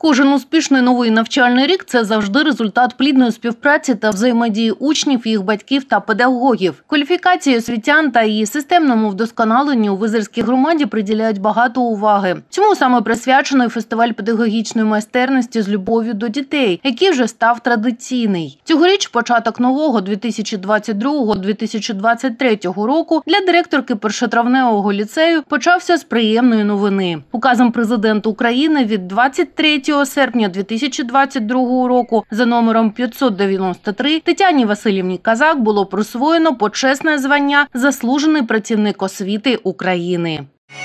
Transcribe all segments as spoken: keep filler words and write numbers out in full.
Кожен успішний новий навчальний рік – це завжди результат плідної співпраці та взаємодії учнів, їх батьків та педагогів. Кваліфікації освітян та її системному вдосконаленню у Визирській громаді приділяють багато уваги. Цьому саме присвячений фестиваль педагогічної майстерності з любов'ю до дітей, який вже став традиційний. Цьогоріч початок нового дві тисячі двадцять другого - дві тисячі двадцять третього року для директорки першотравневого ліцею почався з приємної новини. Указом президента України від двадцять третього серпня дві тисячі двадцять другого року за номером п'ятсот дев'яносто три Тетяні Василівні Казак було присвоєно почесне звання «Заслужений працівник освіти України».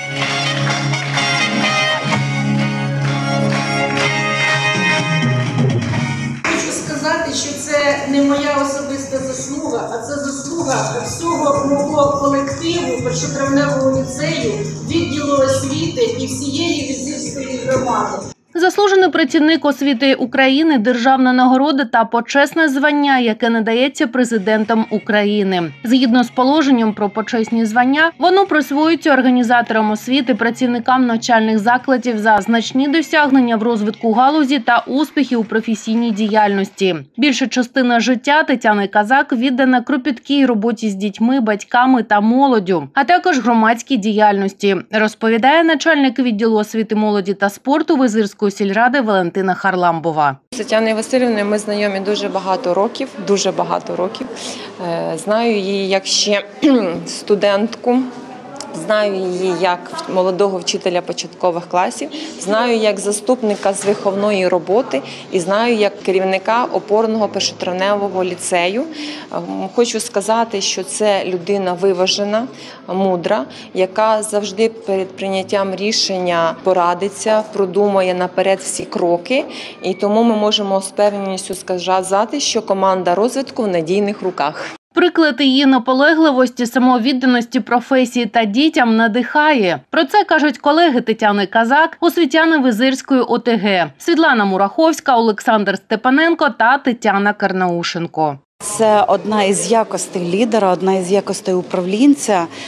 Хочу сказати, що це не моя особиста заслуга, а це заслуга всього мого колективу першотравневого ліцею, відділу освіти і всієї Визирської громади. Заслужений працівник освіти України – державна нагорода та почесне звання, яке надається президентом України. Згідно з положенням про почесні звання, воно присвоюється організаторам освіти, працівникам навчальних закладів за значні досягнення в розвитку галузі та успіхи у професійній діяльності. Більша частина життя Тетяни Казак віддана кропіткій роботі з дітьми, батьками та молоддю, а також громадській діяльності, розповідає начальник відділу освіти, молоді та спорту Визирської сільради Валентина Харламбова. З Тетяною Василівною ми знайомі дуже багато років, дуже багато років. Знаю її як ще студентку, знаю її як молодого вчителя початкових класів, знаю як заступника з виховної роботи і знаю як керівника опорного першотравневого ліцею. Хочу сказати, що це людина виважена, мудра, яка завжди перед прийняттям рішення порадиться, продумає наперед всі кроки. І тому ми можемо з певністю сказати, що команда розвитку в надійних руках. Приклад її наполегливості, самовідданості професії та дітям надихає. Про це кажуть колеги Тетяни Казак, освітяни Визирської О Те Ге – Світлана Мураховська, Олександр Степаненко та Тетяна Карнаушенко. Це одна із якостей лідера, одна із якостей управлінця –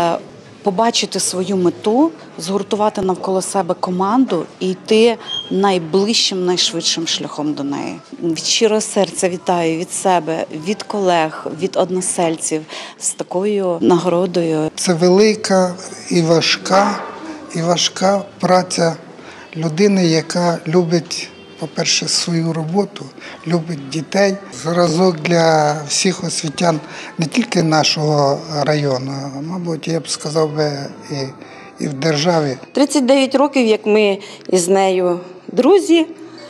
побачити свою мету, згуртувати навколо себе команду і йти найближчим, найшвидшим шляхом до неї. Від щирого серця вітаю від себе, від колег, від односельців з такою нагородою. Це велика і важка, і важка праця людини, яка любить, по-перше, свою роботу, любить дітей. Зразок для всіх освітян не тільки нашого району, а, мабуть, я б сказав би, і, і в державі. тридцять дев'ять років, як ми із нею друзі,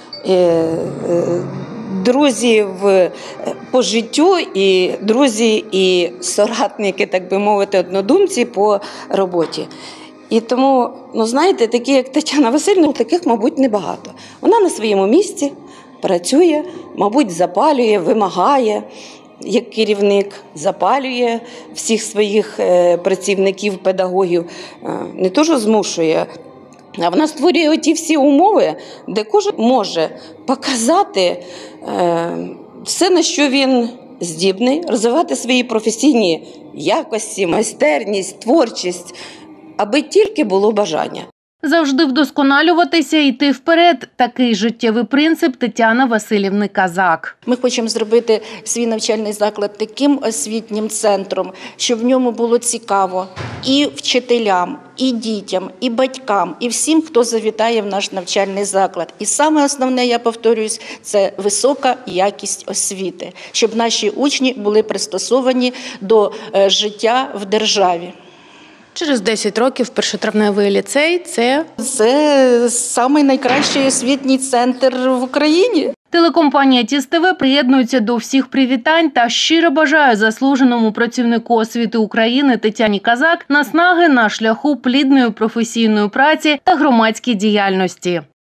друзі в, по життю, і друзі, і соратники, так би мовити, однодумці по роботі. І тому, ну знаєте, такі, як Тетяна Васильівна, таких, мабуть, небагато. Вона на своєму місці працює, мабуть, запалює, вимагає, як керівник, запалює всіх своїх працівників, педагогів, не то, що змушує, а вона створює оті всі умови, де кожен може показати все, на що він здібний, розвивати свої професійні якості, майстерність, творчість, аби тільки було бажання. Завжди вдосконалюватися і йти вперед – такий життєвий принцип Тетяни Василівни Казак. Ми хочемо зробити свій навчальний заклад таким освітнім центром, щоб в ньому було цікаво і вчителям, і дітям, і батькам, і всім, хто завітає в наш навчальний заклад. І саме основне, я повторююсь, це висока якість освіти, щоб наші учні були пристосовані до життя в державі. Через десять років першотравневий ліцей – це… Це самий найкращий освітній центр в Україні. Телекомпанія Тіс Те Ве приєднується до всіх привітань та щиро бажає заслуженому працівнику освіти України Тетяні Казак наснаги на шляху плідної професійної праці та громадській діяльності.